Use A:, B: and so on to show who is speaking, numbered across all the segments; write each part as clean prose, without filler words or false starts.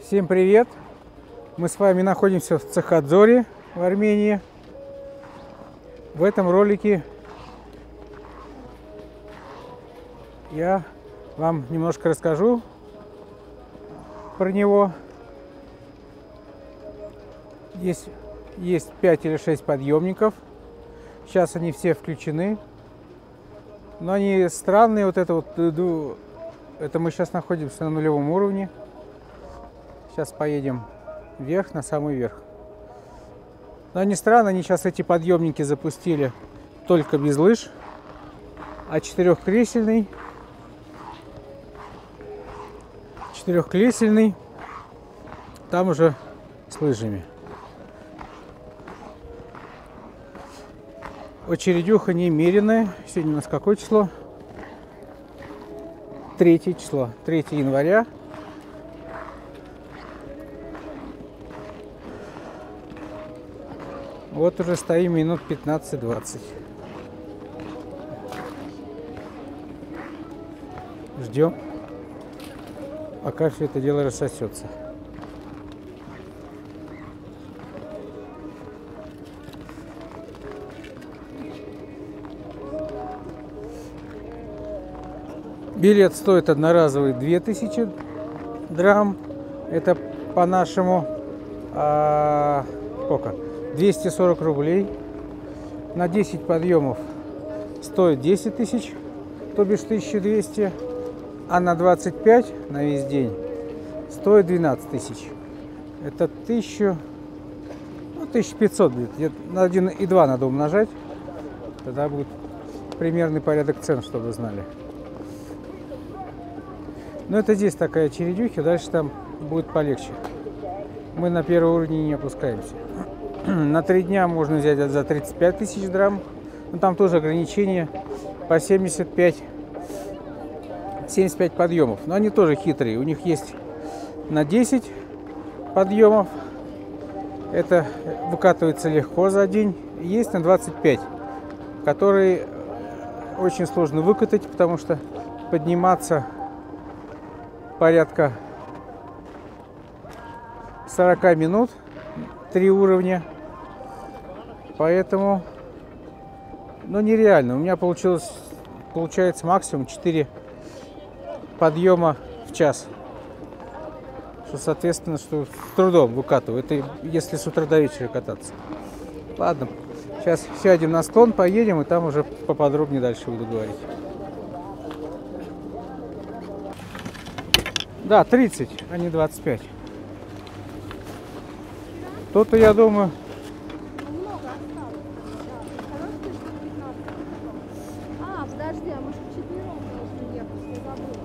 A: Всем привет! Мы с вами находимся в Цахадзоре в Армении. В этом ролике я вам немножко расскажу про него. Есть 5 или 6 подъемников. Сейчас они все включены. Но они странные. Вот это мы сейчас находимся на нулевом уровне. Сейчас поедем вверх, на самый верх. Но они странные. Они сейчас эти подъемники запустили только без лыж. А четырехкресельный там уже с лыжами. Очередюха немеренная. Сегодня у нас какое число? 3 число. 3 января. Вот уже стоим минут 15-20. Ждем, пока все это дело рассосется. Билет стоит одноразовый 2000 драм. Это по-нашему сколько? 240 рублей. На 10 подъемов стоит 10 тысяч, то бишь 1200. А на 25 на весь день стоит 12 тысяч. Это 1500 будет. На 1,2 надо умножать. Тогда будет примерный порядок цен, чтобы вы знали. Но это здесь такая чередюха, дальше там будет полегче. Мы на первый уровень не опускаемся. На 3 дня можно взять за 35 тысяч драм. Но там тоже ограничения по 75 подъемов. Но они тоже хитрые. У них есть на 10 подъемов. Это выкатывается легко за день. Есть на 25, которые очень сложно выкатать, потому что подниматься порядка 40 минут, 3 уровня. Поэтому, нереально. У меня получается максимум 4 подъема в час. Что, соответственно, что с трудом выкатываю. Это если с утра до вечера кататься. Ладно, сейчас сядем на склон, поедем, и там уже поподробнее дальше буду говорить. Да, 30, а не 25. То-то, я думаю...
B: Много осталось. Подожди, а может вчетвером должны ехать? Я забыла.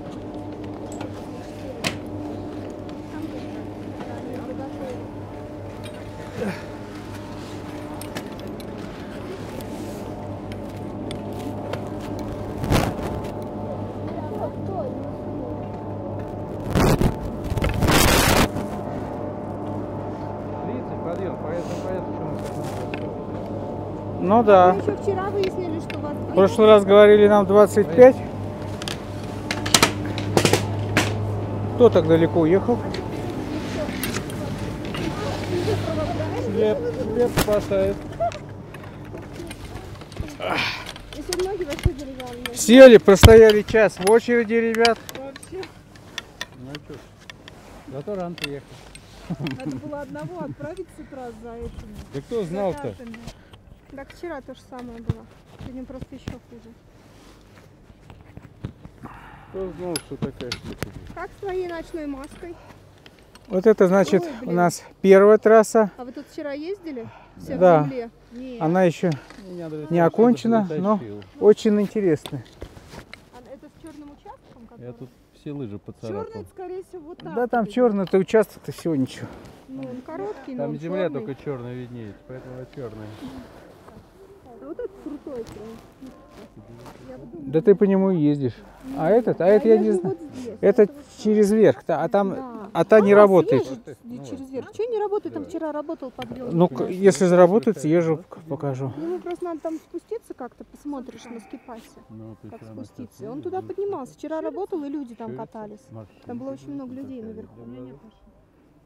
A: Ну да.
B: Мы еще вчера выяснили, что вас...
A: В прошлый раз говорили нам 25. Кто так далеко уехал? Леп спасает.
B: Если ноги вообще деревянные.
A: Сели, простояли час в очереди, ребят.
B: Вообще.
A: Ну что ж, зато рано приехал.
B: Надо было одного отправить с утра за этим.
A: Да кто знал-то?
B: Так вчера то же самое было. Сегодня просто еще хуже.
A: Кто знал, что такая штука?
B: Как с твоей ночной маской?
A: Вот это значит
B: Ой,
A: у нас первая трасса.
B: А вы тут вчера ездили? Все
A: Да.
B: в земле? Нет.
A: Она еще не окончена, но очень интересная.
B: Это с черным участком? Который?
C: Я тут все лыжи поцарапал.
B: Черный, скорее всего, вот так.
A: Да, там черный-то участок-то всего ничего.
B: Ну, он короткий, но
C: Там
B: он
C: земля
B: черный.
C: только черная виднеется, поэтому она черная.
B: А вот этот крутой прям.
A: Да ты по нему и ездишь. А этот я не знаю. Это через верх, а там, а та не работает.
B: Через верх. Что не работает? Там вчера работал подъем.
A: Ну, если заработает, съезжу, покажу.
B: Ну, просто надо там спуститься как-то, посмотришь на скипасе,
C: Ну,
B: как спуститься. И он туда поднимался. Вчера работал, и люди там катались. Там было очень много людей наверху.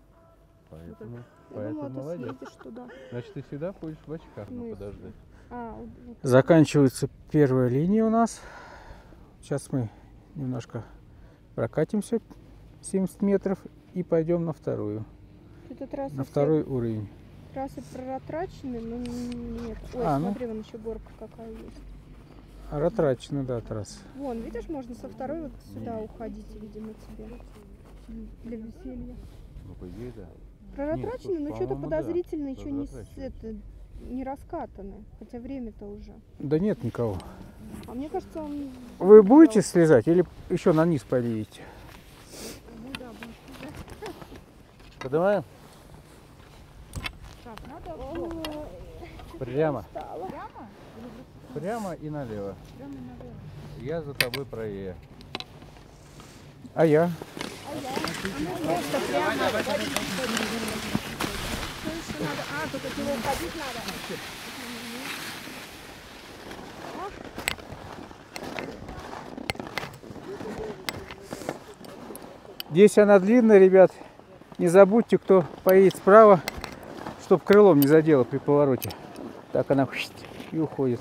C: Поэтому,
B: Я
C: поэтому
B: думала, ты
C: молодец.
B: съездишь туда.
C: Значит, ты всегда будешь в очках, ну
B: Ну и
C: подожди.
B: Вот.
A: Заканчивается первая линия у нас. Сейчас мы немножко прокатимся 70 метров и пойдем на вторую.
B: Это трасса
A: На второй уровень.
B: трассы протрачены, но нет. Ой,
A: А, ну.
B: смотри, вон еще горка какая есть.
A: Ратрачена, да, трасса.
B: Вон, видишь, можно со второй вот сюда уходить, видимо, тебе. Для веселья.
C: Ну, по идее, да.
B: Проратрачены, но что-то
C: по-моему, да,
B: подозрительно еще
C: проратрачены.
B: не раскатаны. Хотя время-то уже.
A: Да нет никого.
B: А мне кажется, он...
A: Вы будете слезать или еще на низ поедете?
B: Ну да, будет.
C: Поднимаем?
B: Так, надо...
C: Прямо.
B: Прямо?
C: Прямо и налево.
B: Прямо наверх.
C: Я за тобой правее.
A: А я?
B: Просто прямо. Что еще надо? А, тут от него уходить надо.
A: Здесь она длинная, ребят. Не забудьте, кто поедет справа, чтобы крылом не задело при повороте. Так она и уходит.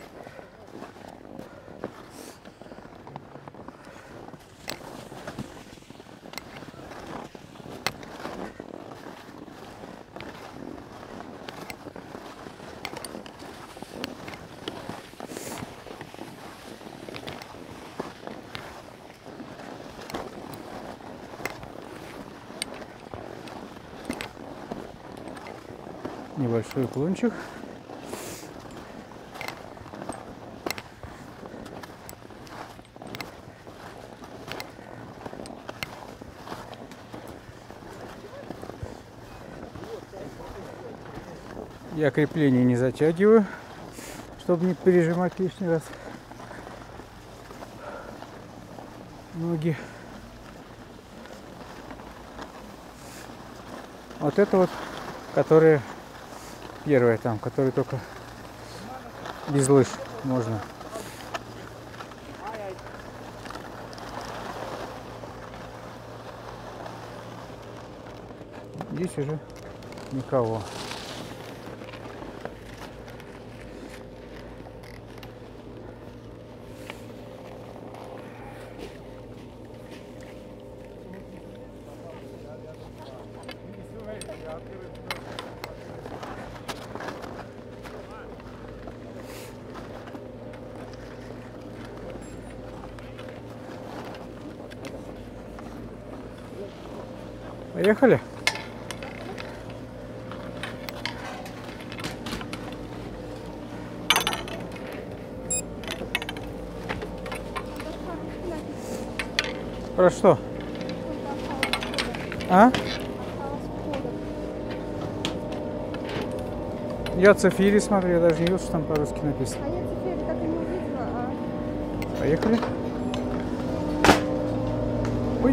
A: Небольшой уклончик. Я крепление не затягиваю, чтобы не пережимать лишний раз ноги. Вот это вот, которая первая там, которая только без лыж можно. Здесь уже никого. Поехали? Про что? А? Я Цефири смотрю, я даже не видел, что там по-русски написано.
B: А я теперь так и не увидела,
A: Поехали. Ой,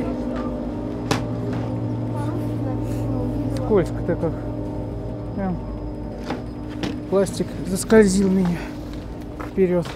B: по-русски написано увидела.
A: скользко-то как. Прям пластик заскользил меня вперед.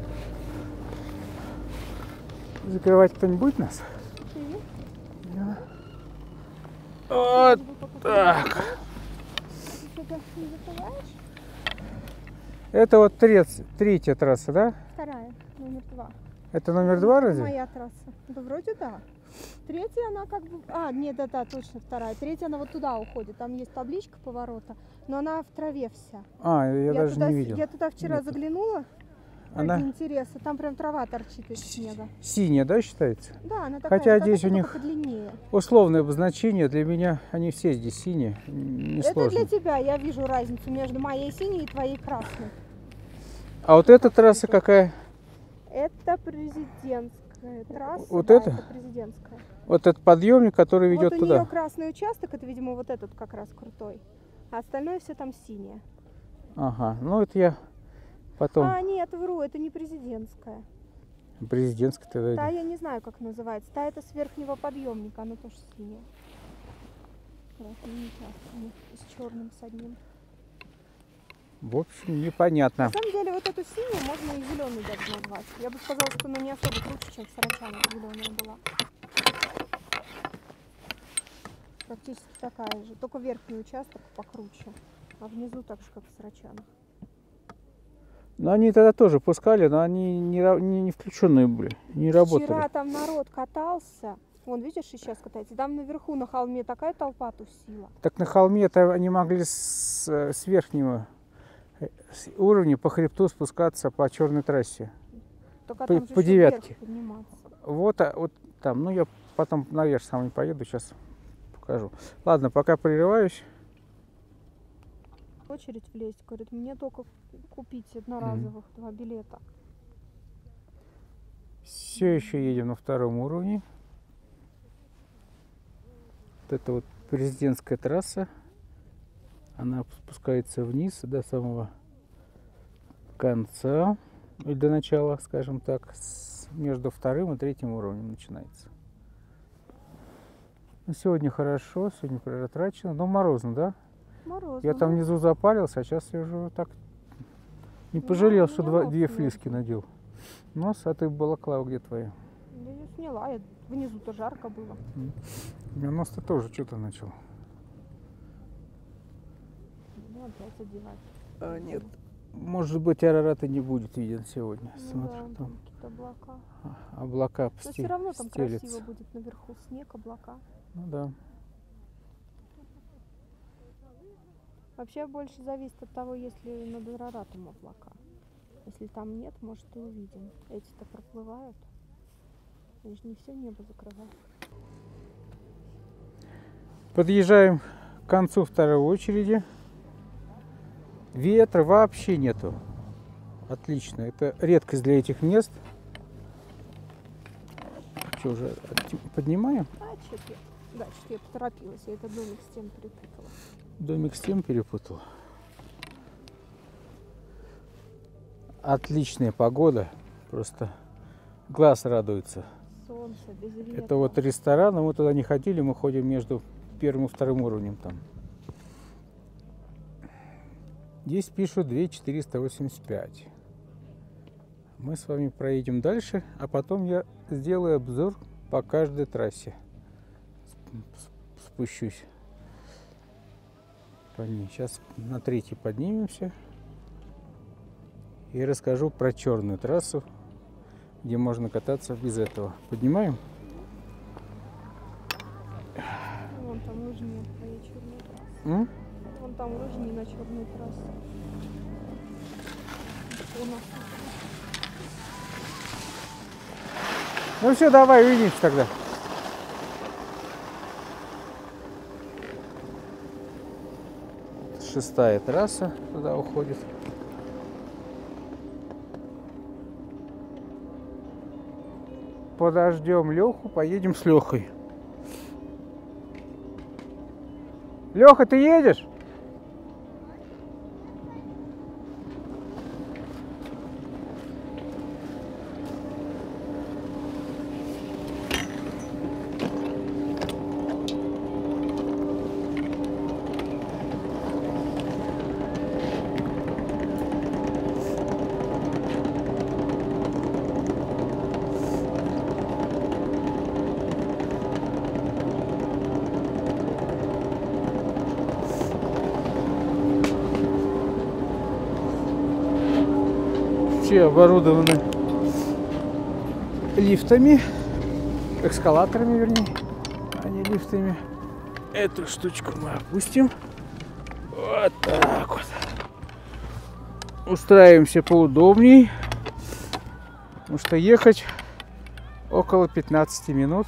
A: Закрывать кто-нибудь будет нас? Да. Вот так.
B: Что-то не закрываешь?
A: Это вот третья трасса, да?
B: Вторая, номер 2.
A: Это номер 2 разве?
B: Моя трасса. Да вроде да. Третья она как бы... А, нет, да, точно вторая. Третья она вот туда уходит. Там есть табличка поворота, но она в траве вся.
A: А, я даже
B: туда,
A: не видел.
B: Я туда вчера
A: Нет.
B: заглянула.
A: Она
B: Ради интереса. Там прям трава торчит из снега.
A: синяя, да, считается?
B: Да, она такая,
A: Хотя
B: как
A: здесь
B: эта,
A: у
B: только
A: них
B: подлиннее.
A: условное обозначение. Для меня они все здесь синие. Не
B: Это
A: сложно.
B: для тебя. Я вижу разницу между моей синей и твоей красной.
A: А вот эта трасса какая?
B: Это президентская трасса.
A: Вот
B: да,
A: это?
B: президентская.
A: Вот этот подъемник, который ведет
B: Вот у
A: туда.
B: нее красный участок, это, видимо, вот этот как раз крутой. А остальное все там синее.
A: Ага, ну это я потом.
B: А, нет, вру, это не президентская.
A: Президентская тогда.
B: Та я не знаю, как называется. Та это с верхнего подъемника, она тоже синяя. Красный участок с черным с одним.
A: В общем, непонятно.
B: На самом деле вот эту синюю можно и зеленой даже назвать. Я бы сказала, что она не особо круче, чем в Сарачанах зеленая была. Практически такая же, только верхний участок покруче, а внизу так же, как в Сарачанах.
A: Но они тогда тоже пускали, но они не включенные были, не работали.
B: Вчера там народ катался, вон, видишь, и сейчас катается. Там наверху на холме такая толпа тусила.
A: Так на холме-то они могли с верхнего уровня по хребту спускаться по черной трассе.
B: Только
A: По-
B: там же
A: по
B: ещё
A: девятке.
B: вверх подниматься.
A: Вот там, ну я потом наверх сам не поеду, сейчас покажу. Ладно, пока прерываюсь.
B: В очередь влезть, говорит, мне только купить одноразовых 2 билета.
A: Все еще едем на втором уровне. Вот это вот президентская трасса. Она спускается вниз до самого конца. Или до начала, скажем так. Между вторым и третьим уровнем начинается. Ну, сегодня хорошо, сегодня протрачено. Но морозно, да?
B: Морозно.
A: Я там
B: ну,
A: внизу запарился, а сейчас я уже так не пожалел, что
B: я
A: две
B: нос
A: флиски
B: мерзну.
A: надел. Нос, а ты балаклава где твоя?
B: Я её сняла, внизу-то жарко было.
A: У меня нос-то тоже что-то начал.
B: Ну, опять одевать.
A: А, нет. Может быть, Арарата не будет виден сегодня.
B: Ну
A: Смотрю,
B: да,
A: там
B: там какие-то облака.
A: облака
B: Но все равно там
A: стелятся.
B: красиво будет наверху. Снег, облака.
A: Ну да.
B: Вообще больше зависит от того, если над Араратом облака. Если там нет, может и увидим. Эти-то проплывают. Они же не все небо закрывают.
A: Подъезжаем к концу второй очереди. Ветра вообще нету. Отлично. Это редкость для этих мест. Что, уже поднимаем?
B: А, что-то да, что-то я поторопилась. Я этот домик с тем перепутала.
A: Домик с тем перепутал. Отличная погода. Просто глаз радуется.
B: Солнце, без ветра.
A: Это вот ресторан, но мы туда не ходили, мы ходим между первым и вторым уровнем там. Здесь пишут 2485. Мы с вами проедем дальше, а потом я сделаю обзор по каждой трассе. Спущусь по ней. Сейчас на третий поднимемся и расскажу про черную трассу, где можно кататься без этого. Поднимаем?
B: Вон там лыжни твои черные трассы.
A: М?
B: Вон там лыжни на черной трассе. У нас
A: Ну все, давай, увидимся тогда. Шестая трасса туда уходит. Подождем Леху, поедем с Лехой. Леха, ты едешь? Все оборудованы лифтами, эскалаторами, вернее, а не лифтами. Эту штучку мы опустим. Вот так вот. Устраиваемся поудобней, потому что ехать около 15 минут.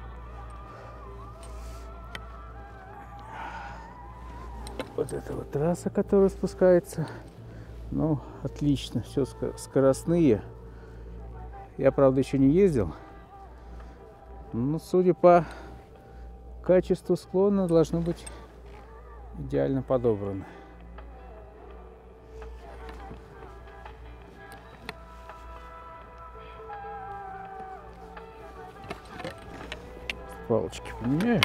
A: Вот эта вот трасса, которая спускается. Ну, отлично, все скоростные. Я, правда, еще не ездил. Но, судя по качеству склона, должно быть идеально подобрано. Палочки поменяю.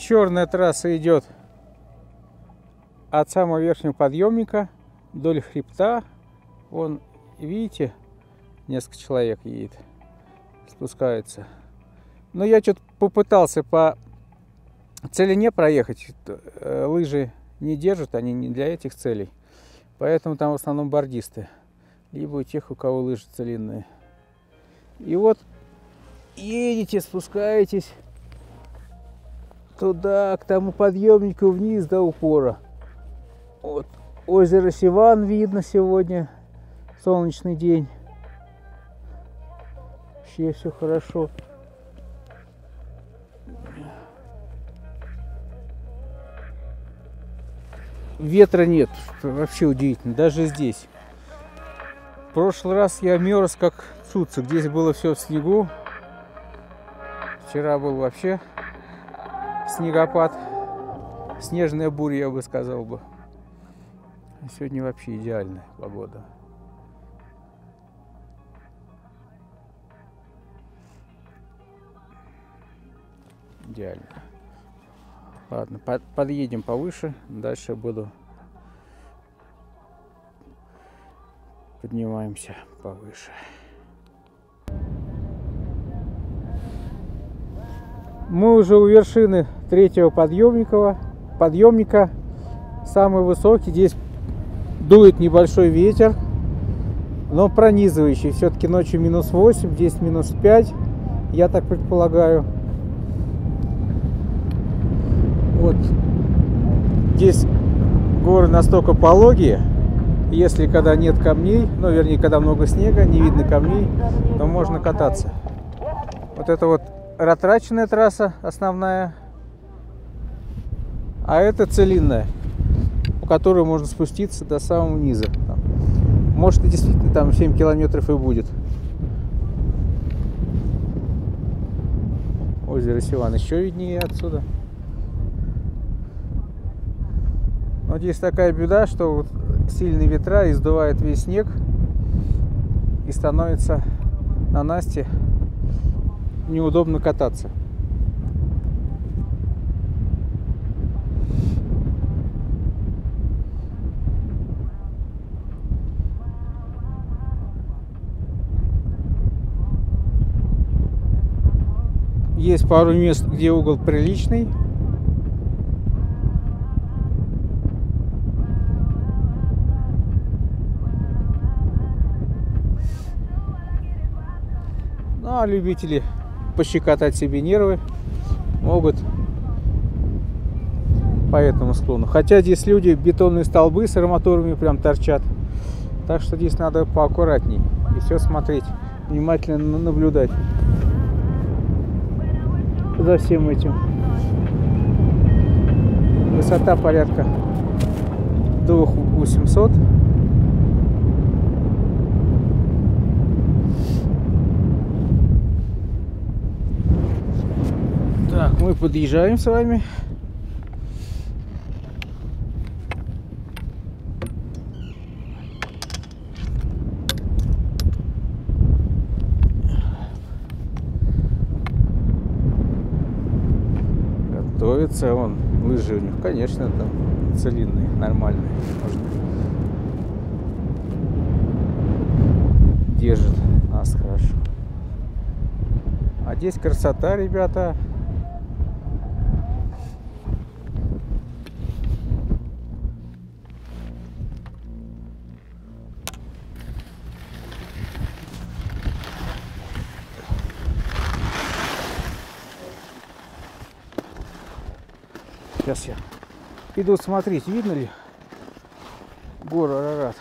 A: черная трасса идет от самого верхнего подъемника вдоль хребта. Вон, видите, несколько человек едет, спускается. Но я что-то попытался по целине проехать. Лыжи не держат, они не для этих целей. Поэтому там в основном бордисты. Либо у тех, у кого лыжи целинные. И вот едете, спускаетесь туда, к тому подъемнику вниз до упора. Вот озеро Севан видно сегодня. Солнечный день. Вообще все хорошо. Ветра нет. Вообще удивительно. Даже здесь. В прошлый раз я мерз как цуцик. Здесь было все в снегу. Вчера был вообще снегопад. Снежная буря, я бы сказал бы. Сегодня вообще идеальная погода. Идеально. Ладно, подъедем повыше. Дальше буду. Поднимаемся повыше. Мы уже у вершины третьего подъемника. Самый высокий. Здесь дует небольшой ветер, но пронизывающий. Все-таки ночью -8, здесь -5, я так предполагаю. Вот здесь горы настолько пологие, если когда нет камней, ну вернее, когда много снега, не видно камней, то можно кататься. Вот это вот ратраченная трасса основная, а это целинная, по которой можно спуститься до самого низа. Может, и действительно там 7 километров и будет. Озеро Севан еще виднее отсюда. Но здесь такая беда, что вот сильные ветра издувают весь снег и становится на Насте неудобно кататься. Есть пару мест, где угол приличный. Ну, а любители пощекотать себе нервы могут по этому склону. Хотя здесь люди, бетонные столбы с арматурами прям торчат. Так что здесь надо поаккуратней и все смотреть, внимательно наблюдать за всем этим. Высота порядка 2800. Так, мы подъезжаем с вами. Готовится он. Лыжи у них, конечно, там целинные, нормальные. Держит нас хорошо. А здесь красота, ребята. Сейчас я иду смотреть, видно ли гору Арарат.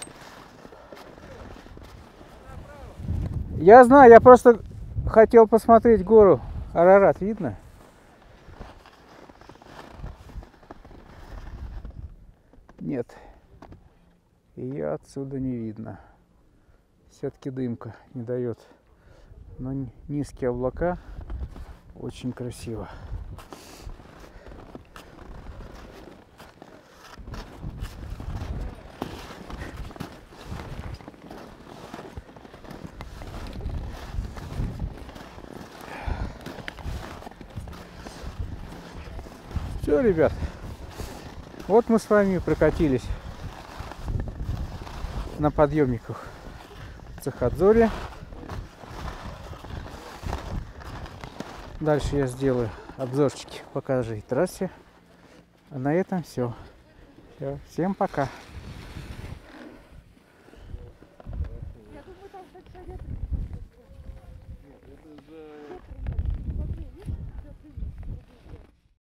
A: Я знаю, я просто хотел посмотреть гору Арарат, видно? Нет, ее отсюда не видно. Все-таки дымка не дает. Но низкие облака, очень красиво. Все, ребят. Вот мы с вами прокатились на подъемниках в Цахадзоре. Дальше я сделаю обзорчики по каждой трассе. А на этом все. Всем пока.
B: Я думаю, там хоть